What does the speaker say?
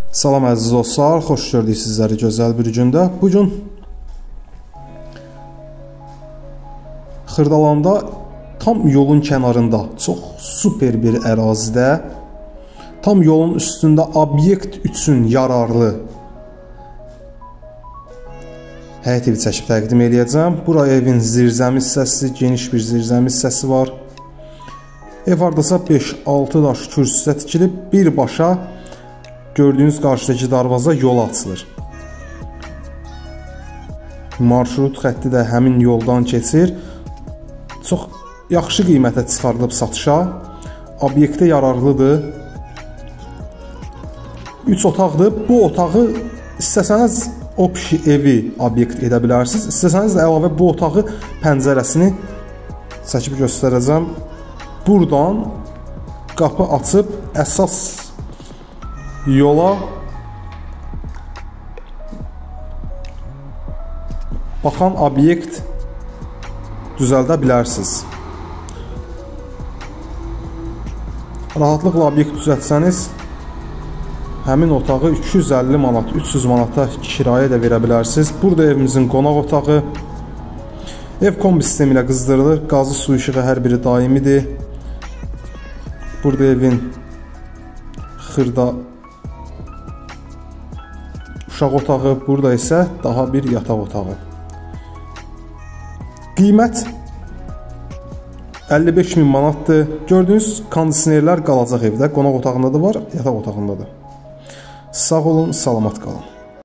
Salam əziz dostlar, xoş gördük sizləri gözəl bir gündə. Bugün Xırdalanda tam yolun kənarında, çox super bir ərazidə, tam yolun üstündə obyekt üçün yararlı həyət evi çəkib təqdim edəcəm. Bura evin zirzəmi hissəsi, geniş bir zirzəmi hissəsi var. Ev hardasa 5-6 daş kürsüsə tikilib, birbaşa gördüyünüz qarşıdakı darvaza yola açılır. Marşrut xətti də həmin yoldan keçir. Çox yaxşı qiymətə çıxarılıb satışa. Obyektə yararlıdır. 3 otaqdır. Bu otağı istəsəniz opşi evi obyekt edə bilərsiniz. İstəsəniz də əlavə bu otağı pəncərəsini çəkib göstərəcəm. Buradan qapı açıb əsas yola baxan obyekt düzəldə bilərsiniz. Rahatlıqla obyekt düzəltsəniz, həmin otağı 250 manat, 300 manata kirayə də verə bilərsiniz. Burada evimizin qonaq otağı. Ev kombi sistemi ilə qızdırılır. Qazı, su, işığı hər biri daimidir. Burada evin xırda uşaq otağı, burada isə daha bir yataq otağı. Qiymət 55.000 manatdır. Gördüyünüz kondisionerlər qalacaq evdə. Qonaq otağında da var, yataq otağında da. Sağ olun, salamat qalın.